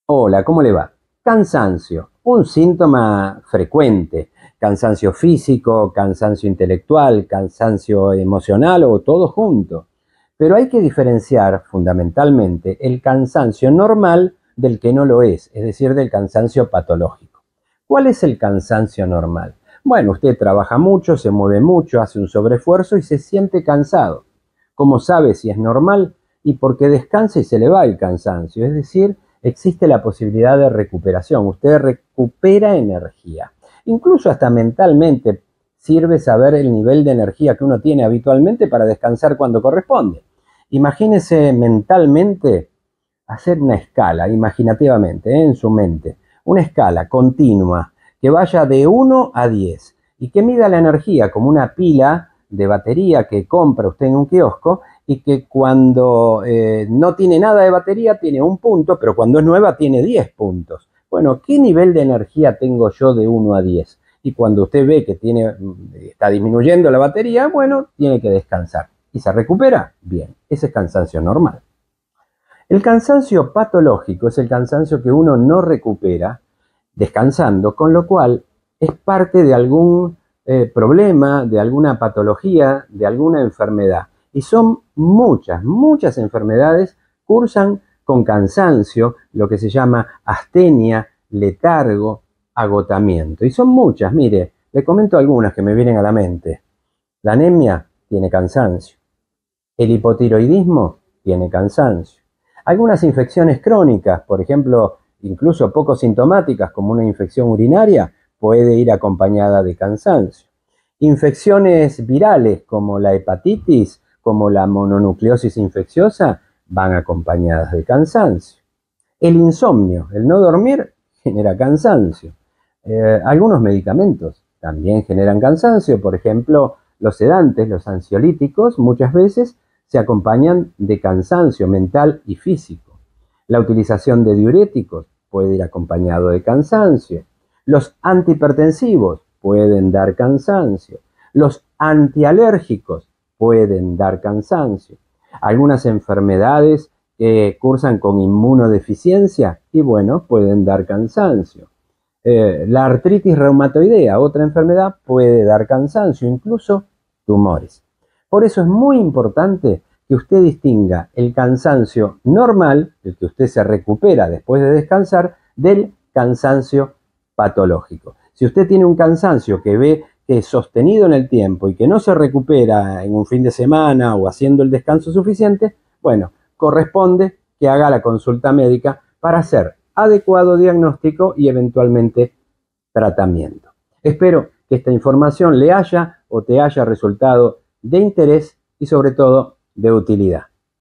Hola, ¿cómo le va? Cansancio, un síntoma frecuente. Cansancio físico, cansancio intelectual, cansancio emocional o todo junto. Pero hay que diferenciar fundamentalmente el cansancio normal del que no lo es decir, del cansancio patológico. ¿Cuál es el cansancio normal? Bueno, usted trabaja mucho, se mueve mucho, hace un sobreesfuerzo y se siente cansado. ¿Cómo sabe si es normal? Y porque descansa y se le va el cansancio, es decir, existe la posibilidad de recuperación. Usted recupera energía. Incluso hasta mentalmente sirve saber el nivel de energía que uno tiene habitualmente para descansar cuando corresponde. Imagínese mentalmente hacer una escala, imaginativamente, en su mente, una escala continua que vaya de 1 a 10 y que mida la energía como una pila de batería que compra usted en un kiosco y que cuando no tiene nada de batería tiene un punto, pero cuando es nueva tiene 10 puntos. Bueno, ¿qué nivel de energía tengo yo de 1 a 10? Y cuando usted ve que está disminuyendo la batería, bueno, tiene que descansar. ¿Y se recupera? Bien, ese es cansancio normal. El cansancio patológico es el cansancio que uno no recupera descansando, con lo cual es parte de algún problema, de alguna patología, de alguna enfermedad. Y son muchas enfermedades cursan con cansancio, lo que se llama astenia, letargo, agotamiento. Y son muchas, mire, le comento algunas que me vienen a la mente. La anemia tiene cansancio. El hipotiroidismo tiene cansancio. Algunas infecciones crónicas, por ejemplo, incluso poco sintomáticas como una infección urinaria, puede ir acompañada de cansancio. Infecciones virales como la hepatitis, como la mononucleosis infecciosa, van acompañadas de cansancio. El insomnio, el no dormir, genera cansancio. Algunos medicamentos también generan cansancio, por ejemplo, los sedantes, los ansiolíticos, muchas veces se acompañan de cansancio mental y físico. La utilización de diuréticos puede ir acompañado de cansancio. Los antihipertensivos pueden dar cansancio. Los antialérgicos pueden dar cansancio. Algunas enfermedades que cursan con inmunodeficiencia y bueno, pueden dar cansancio. La artritis reumatoidea, otra enfermedad, puede dar cansancio, incluso tumores. Por eso es muy importante que usted distinga el cansancio normal, el que usted se recupera después de descansar, del cansancio patológico. Si usted tiene un cansancio que ve que es sostenido en el tiempo y que no se recupera en un fin de semana o haciendo el descanso suficiente, bueno, corresponde que haga la consulta médica para hacer adecuado diagnóstico y eventualmente tratamiento. Espero que esta información le haya o te haya resultado de interés y sobre todo de utilidad.